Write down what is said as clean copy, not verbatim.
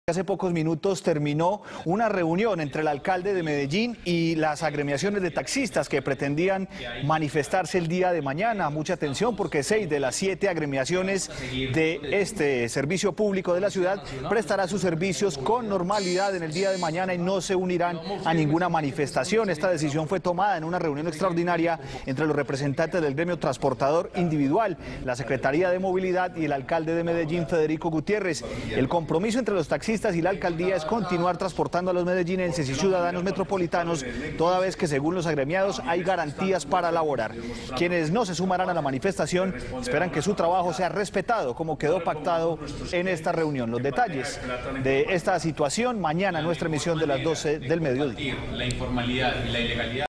Hace pocos minutos terminó una reunión entre el alcalde de Medellín y las agremiaciones de taxistas que pretendían manifestarse el día de mañana. Mucha atención porque 6 de las 7 agremiaciones de este servicio público de la ciudad prestará sus servicios con normalidad en el día de mañana y no se unirán a ninguna manifestación. Esta decisión fue tomada en una reunión extraordinaria entre los representantes del gremio transportador individual, la Secretaría de Movilidad y el alcalde de Medellín, Federico Gutiérrez. El compromiso entre los taxistas y la alcaldía es continuar transportando a los medellinenses y ciudadanos metropolitanos, toda vez que según los agremiados hay garantías para laborar. Quienes no se sumarán a la manifestación esperan que su trabajo sea respetado, como quedó pactado en esta reunión. Los detalles de esta situación mañana en nuestra emisión de las 12 del mediodía. La informalidad y la ilegalidad.